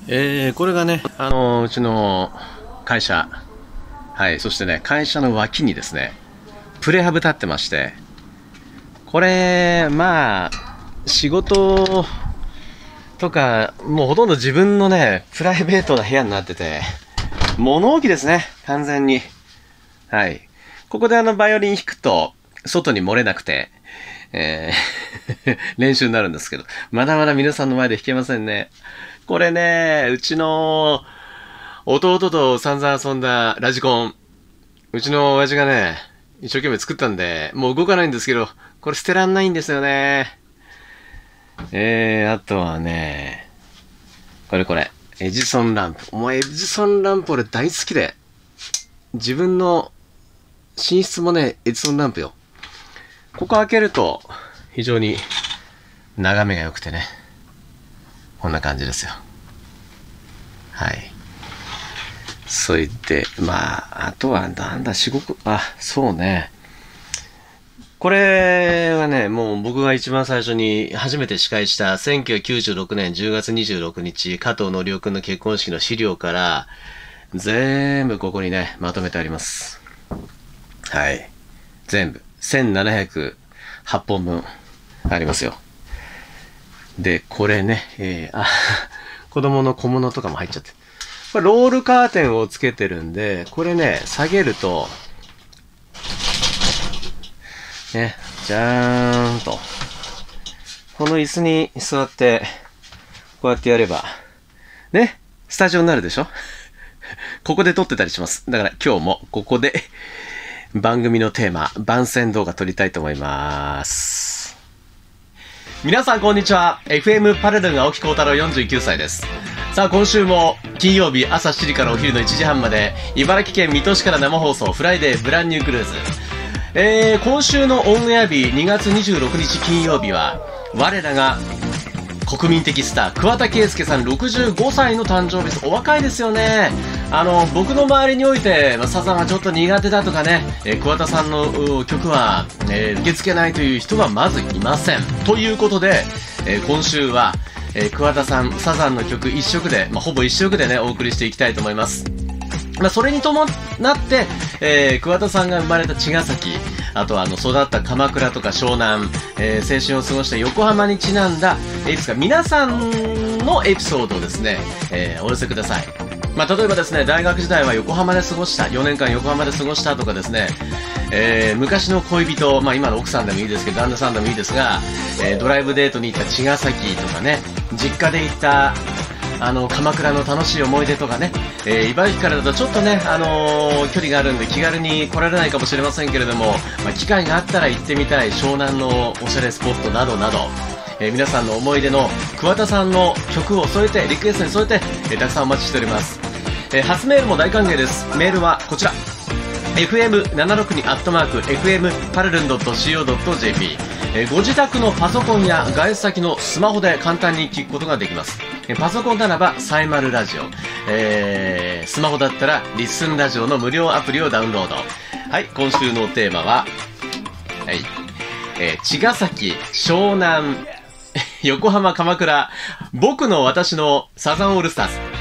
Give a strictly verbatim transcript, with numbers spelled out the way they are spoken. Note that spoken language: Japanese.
えー、これがね、あのーうちの会社、はい、そしてね、会社の脇にですね、プレハブ立ってまして、これ、まあ、仕事とか、もうほとんど自分のね、プライベートな部屋になってて、物置ですね、完全に。はい。ここであの、バイオリン弾くと、外に漏れなくて、えー練習になるんですけど、まだまだ皆さんの前で弾けませんね。これね、うちの弟と散々遊んだラジコン、うちの親父がね、一生懸命作ったんで、もう動かないんですけど、これ捨てらんないんですよね。えー、あとはね、これこれ、エジソンランプ。もうエジソンランプ俺大好きで、自分の寝室もね、エジソンランプよ。ここ開けると、非常に眺めが良くてね。こんな感じですよ。はい。それで、まあ、あとはなんだ、至極、あ、そうね。これはね、もう僕が一番最初に初めて司会したせんきゅうひゃくきゅうじゅうろくねんじゅうがつにじゅうろくにち、加藤則夫くんの結婚式の資料から、全部ここにね、まとめてあります。はい。全部。せんななひゃくはっぽんぶんありますよ。で、これね、えー、あ、子供の小物とかも入っちゃって。これロールカーテンをつけてるんで、これね、下げると、ね、じゃーんと。この椅子に座って、こうやってやれば、ね、スタジオになるでしょここで撮ってたりします。だから今日もここで番組のテーマ、番宣動画撮りたいと思います。皆さんこんにちは。エフエム パルルン青木幸太郎よんじゅうきゅうさいです。さあ今週も金曜日朝しちじからお昼のいちじはんまで茨城県水戸市から生放送フライデーブランニュークルーズ。えー、今週のオンエア日にがつにじゅうろくにち金曜日は我らが国民的スター桑田佳祐さんろくじゅうごさいの誕生日です。お若いですよね。あの僕の周りにおいて、まあ、サザンはちょっと苦手だとかね、えー、桑田さんの曲は、えー、受け付けないという人はまずいません。ということで、えー、今週は、えー、桑田さんサザンの曲一色で、まあ、ほぼ一色でねお送りしていきたいと思います。まあ、それに伴って、えー、桑田さんが生まれた茅ヶ崎、あとはあの育った鎌倉とか湘南、えー、青春を過ごした横浜にちなんだいくつか皆さんのエピソードをですね、えー、お寄せください。まあ、例えばですね、大学時代は横浜で過ごした、よねんかん横浜で過ごしたとかですね、えー、昔の恋人、まあ今の奥さんでもいいですけど、旦那さんでもいいですが、えー、ドライブデートに行った茅ヶ崎とかね、実家で行ったあの鎌倉の楽しい思い出とかね、えー、茨城からだとちょっとね、あのー、距離があるんで気軽に来られないかもしれませんけれども、まあ、機会があったら行ってみたい湘南のおしゃれスポットなどなど、えー、皆さんの思い出の桑田さんの曲を添えてリクエストに添えて、えー、たくさんお待ちしております。えー、初メールも大歓迎です。メールはこちら エフエムななろくに アットマーク エフエム パルルン ドット シーオー ドット ジェーピー、えー、ご自宅のパソコンや外出先のスマホで簡単に聞くことができます。えー、パソコンならばサイマルラジオ、えー、スマホだったらリッスンラジオの無料アプリをダウンロード。はい、今週のテーマは、はい、えー、茅ヶ崎、湘南、横浜、鎌倉、僕の私のサザンオールスターズ。